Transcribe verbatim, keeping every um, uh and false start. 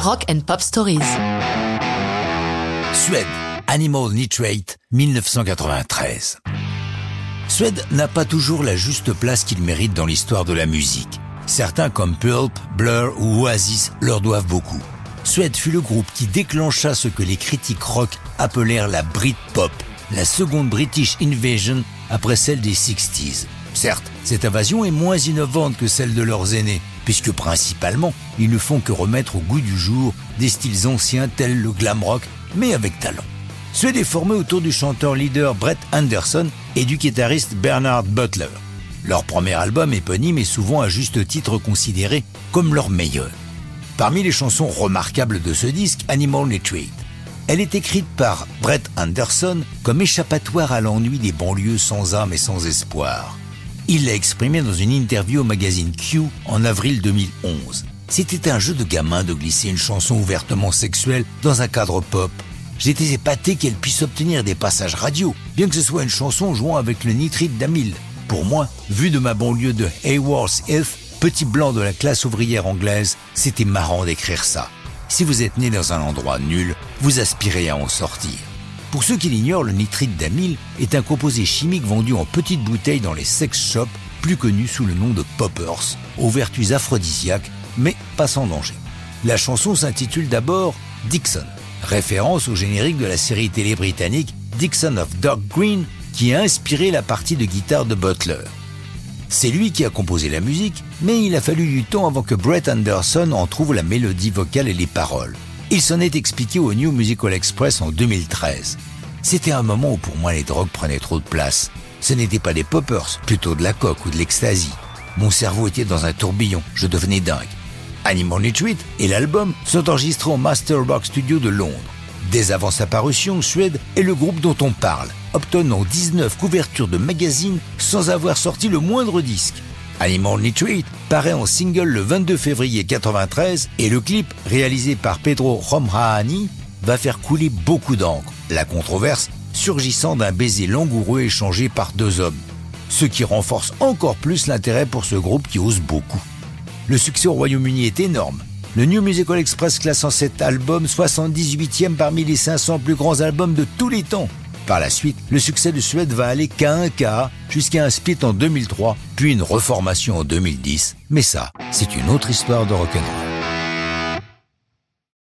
Rock and Pop Stories. Suède, Animal Nitrate, mille neuf cent quatre-vingt-treize. Suède n'a pas toujours la juste place qu'il mérite dans l'histoire de la musique. Certains comme Pulp, Blur ou Oasis leur doivent beaucoup. Suède fut le groupe qui déclencha ce que les critiques rock appelèrent la Britpop, la seconde British Invasion après celle des sixties. Certes, cette invasion est moins innovante que celle de leurs aînés, puisque principalement, ils ne font que remettre au goût du jour des styles anciens tels le glam rock, mais avec talent. Suède est formé autour du chanteur-leader Brett Anderson et du guitariste Bernard Butler. Leur premier album éponyme est souvent à juste titre considéré comme leur meilleur. Parmi les chansons remarquables de ce disque, Animal Nitrate. Elle est écrite par Brett Anderson comme échappatoire à l'ennui des banlieues sans âme et sans espoir. Il l'a exprimé dans une interview au magazine Q en avril deux mille onze. C'était un jeu de gamin de glisser une chanson ouvertement sexuelle dans un cadre pop. J'étais épaté qu'elle puisse obtenir des passages radio, bien que ce soit une chanson jouant avec le nitrite d'amyle. Pour moi, vu de ma banlieue de Haywards Heath, petit blanc de la classe ouvrière anglaise, c'était marrant d'écrire ça. Si vous êtes né dans un endroit nul, vous aspirez à en sortir. Pour ceux qui l'ignorent, le nitrite d'amyle est un composé chimique vendu en petites bouteilles dans les sex shops, plus connu sous le nom de poppers, aux vertus aphrodisiaques, mais pas sans danger. La chanson s'intitule d'abord Dixon, référence au générique de la série télé britannique Dixon of Dock Green, qui a inspiré la partie de guitare de Butler. C'est lui qui a composé la musique, mais il a fallu du temps avant que Brett Anderson en trouve la mélodie vocale et les paroles. Il s'en est expliqué au New Musical Express en deux mille treize. C'était un moment où pour moi les drogues prenaient trop de place. Ce n'étaient pas des poppers, plutôt de la coke ou de l'ecstasy. Mon cerveau était dans un tourbillon, je devenais dingue. Animal Nitrate et l'album sont enregistrés au Master Rock Studio de Londres. Dès avant sa parution, Suède est le groupe dont on parle, obtenant dix-neuf couvertures de magazines sans avoir sorti le moindre disque. Animal Nitrate paraît en single le vingt-deux février quatre-vingt-treize et le clip, réalisé par Pedro Romhani, va faire couler beaucoup d'encre, la controverse surgissant d'un baiser langoureux échangé par deux hommes, ce qui renforce encore plus l'intérêt pour ce groupe qui ose beaucoup. Le succès au Royaume-Uni est énorme. Le New Musical Express classant cet album soixante-dix-huitième parmi les cinq cents plus grands albums de tous les temps. Par la suite, le succès de Suède va aller qu'à un quart, jusqu'à un split en deux mille trois, puis une reformation en deux mille dix. Mais ça, c'est une autre histoire de rock'n'roll.